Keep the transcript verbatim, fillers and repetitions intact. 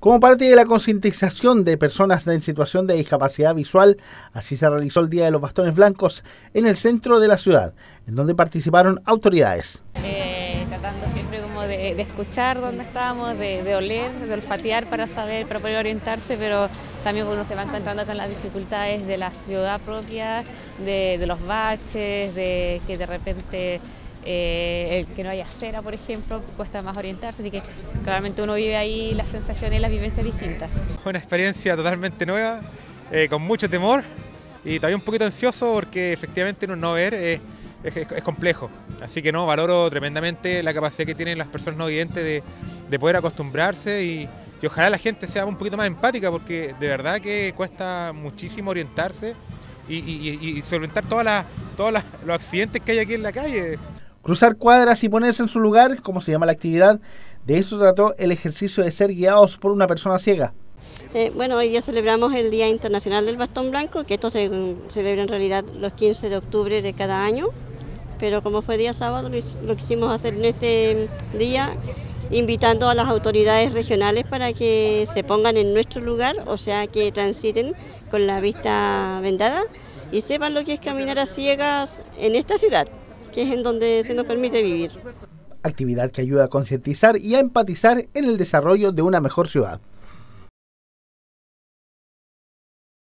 Como parte de la concientización de personas en situación de discapacidad visual, así se realizó el Día de los Bastones Blancos en el centro de la ciudad, en donde participaron autoridades. Eh, tratando siempre como de, de escuchar dónde estábamos, de, de oler, de olfatear para saber, para poder orientarse, pero también uno se va encontrando con las dificultades de la ciudad propia, de, de los baches, de que de repente eh, el que no haya acera, por ejemplo, cuesta más orientarse, así que claramente uno vive ahí las sensaciones y las vivencias distintas. Una experiencia totalmente nueva, eh, con mucho temor y también un poquito ansioso porque efectivamente no ver eh, es, es, es complejo, así que no, valoro tremendamente la capacidad que tienen las personas no videntes de, de poder acostumbrarse y, y ojalá la gente sea un poquito más empática porque de verdad que cuesta muchísimo orientarse y, y, y, y solventar todas las, todos las, los accidentes que hay aquí en la calle. Cruzar cuadras y ponerse en su lugar, como se llama la actividad, de eso trató el ejercicio de ser guiados por una persona ciega. Eh, bueno, hoy día celebramos el Día Internacional del Bastón Blanco, que esto se celebra en realidad los quince de octubre de cada año, pero como fue día sábado lo, lo quisimos hacer en este día, invitando a las autoridades regionales para que se pongan en nuestro lugar, o sea que transiten con la vista vendada y sepan lo que es caminar a ciegas en esta ciudad, que es en donde se nos permite vivir. Actividad que ayuda a concientizar y a empatizar en el desarrollo de una mejor ciudad.